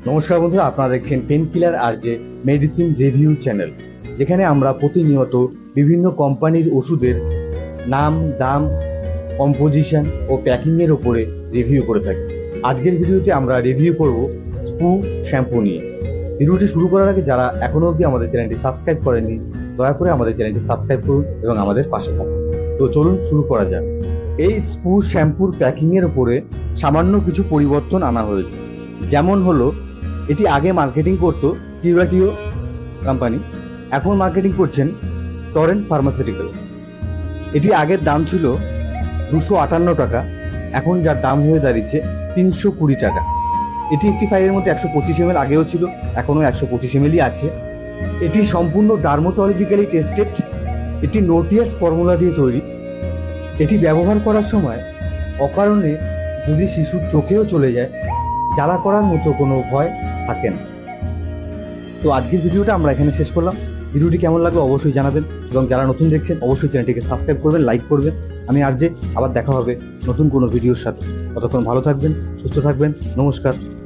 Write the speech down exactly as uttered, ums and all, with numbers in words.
নমস্কার বন্ধুরা, আপনারা দেখছেন পেন কিলার আর যে মেডিসিন রিভিউ চ্যানেল, যেখানে আমরা প্রতিনিয়ত বিভিন্ন কোম্পানির ওষুধের নাম, দাম, কম্পোজিশন ও প্যাকিংয়ের ওপরে রিভিউ করে থাকি। আজকের ভিডিওতে আমরা রিভিউ করব স্পু শ্যাম্পু নিয়ে। ভিডিওটি শুরু করার আগে যারা এখনও অবধি আমাদের চ্যানেলটি সাবস্ক্রাইব করেননি, দয়া করে আমাদের চ্যানেলটি সাবস্ক্রাইব করুন এবং আমাদের পাশে থাকুন। তো চলুন শুরু করা যাক। এই স্পু শ্যাম্পুর প্যাকিংয়ের ওপরে সামান্য কিছু পরিবর্তন আনা হয়েছে। যেমন হলো, এটি আগে মার্কেটিং করতো কিউরাটিও কোম্পানি, এখন মার্কেটিং করছেন টরেন্ট ফার্মাসিউটিক্যাল। এটি আগের দাম ছিল দুশো আটান্ন টাকা, এখন যার দাম হয়ে দাঁড়িয়েছে তিনশো কুড়ি টাকা। এটি একটি ফাইলের মধ্যে একশো পঁচিশ এম এল আগেও ছিল, এখনও একশো পঁচিশ এম এলই আছে। এটি সম্পূর্ণ ডার্মাটোলজিক্যালি টেস্টেড, এটি নোটিয়াস ফর্মুলা দিয়ে তৈরি। এটি ব্যবহার করার সময় অকারণে যদি শিশুর চোখেও চলে যায়, জ্বালা করার মতো কোনো ভয় থাকে না। তো আজকের ভিডিওটা আমরা এখানে শেষ করলাম। ভিডিওটি কেমন লাগলো অবশ্যই জানাবেন, এবং যারা নতুন দেখছেন অবশ্যই চ্যানেলটিকে সাবস্ক্রাইব করবেন, লাইক করবেন। আমি আর যে আবার দেখা হবে নতুন কোনো ভিডিওর সাথে। ততক্ষণ ভালো থাকবেন, সুস্থ থাকবেন। নমস্কার।